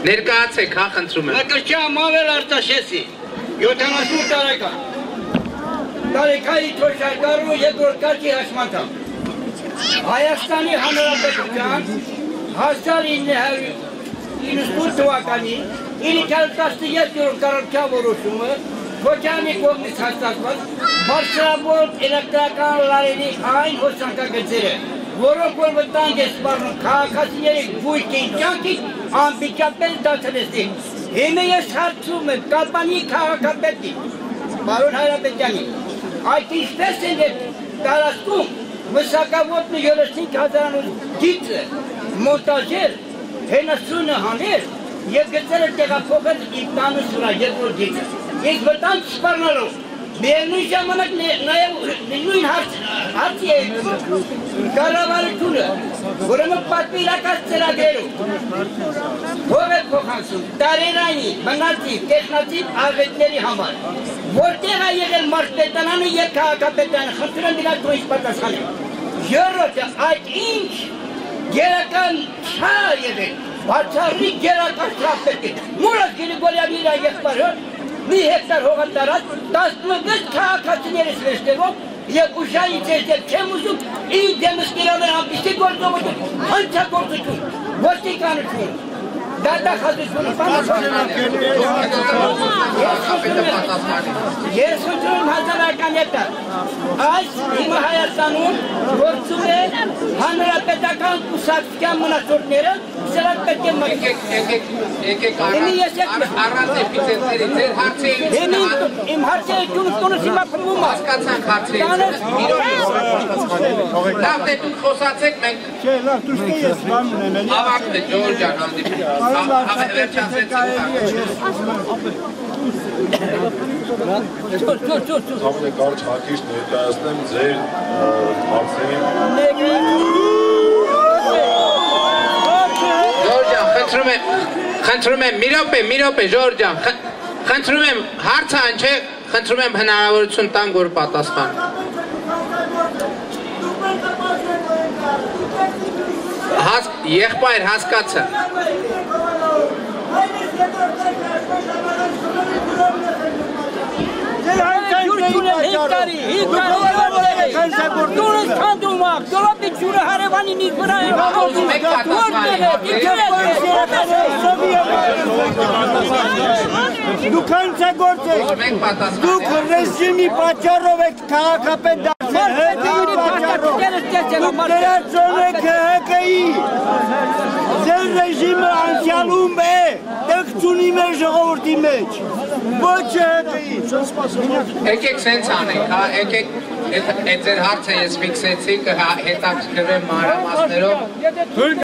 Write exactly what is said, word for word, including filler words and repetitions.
Ներկայացեք, հա, խնդրում եմ։ Մկրտչյան Մավել Արտաշեսի, յոթանասուն տարեկան, տարեկայի թոշակարու երկրորդ կարգի հաշմանդամ, Հայաստանի Հանրապետության հազար ինը հարյուր իննսունութ թվականի իննիքալտասներորդ կառավարության որոշումը Քոչարյանի կողմից հաստատված բարձրավոր էլեկտրական լարերի այն հոսանքագծերը, որոնք որ վտանգ է սպառնում քաղաքացիների բույկի կյանքին անմիջապես դադարեցնել։ Հիմա ես հարցում եմ Կապանի քաղաքապետին, պարոն Հայրապետյանին, այդ ինչպես են տարածքում մշակավոտնը երեսունհինգ հազարանոց գիծը մոնտաժել, հենասյունը հանել և գծերը տեղափոխել իմ տանը վրա երկրորդ գիծը։ Ես վտանգ սպառնալով, միևնույն ժամանակ նույն հարցի է կառավարությունը, ուրեմն պատվիրակած ծրագրերով ով է փոխանցում տարերային, բնածին, տեխնացին աղետների համար, որտեղ է եղել մարզպետարանը և քաղաքապետարանը, խնդրում եմ դրանց ինչ պատասխանել։ Երրորդը, այդ ինչ գերական չար եղել, բացառիկ գերական շահ պետք է։ Մուրաս Գրիգորյանի իր եղբայրը մի հեկտար հողատարած տասնվեց քաղաքացիներից վերջերով և ուժային ծերտեր չեմ ուզում իր դեմս կիրաներ ամպիսի գործողություն, հանցագործություն, ոստիկանություն, դատախազությունը ես ուզում հազարական հետը այս հիմա Հայաստանում գործում է հանրապետական կուսակցության մնացորդները սրանք պետք է մտք եկեք առանց էպիցենտրերի ձեր հարցերից իմ հարցերը տունս հիմա փրվում է հասկացանք հարցերից լավ դե դուք խոսացեք մենք ավարտն է Ժողովուրդ ջան Ավելի կարճ հակիրճ ներկայացնեմ ձեր հարցերին։ Ժողովուրդ ջան, խնդրում եմ, խնդրում եմ, մի րոպե, մի րոպե, Ժողովուրդ ջան, խնդրում եմ, հարցը այն չէ, խնդրում եմ հնարավորություն տանք, որ պատասխան։ Եղբայր հասկացա։ Դուք հանցագործեք, դուք ռեժիմի պատճառով եք քաղաքապետ դարձել, հետի պատճառով, դուք դրածոն եք K H K-ի, ձեր ռեժիմը անցյալում է, տեղ չունի մեր ժողովրդի մեջ, ոչ K H K-ի։ Եկեք սենց անենք, եկեք այդ ձեր հարցը ես ֆիքսեցի, կհետաքրքրվեմ մանրամասներով։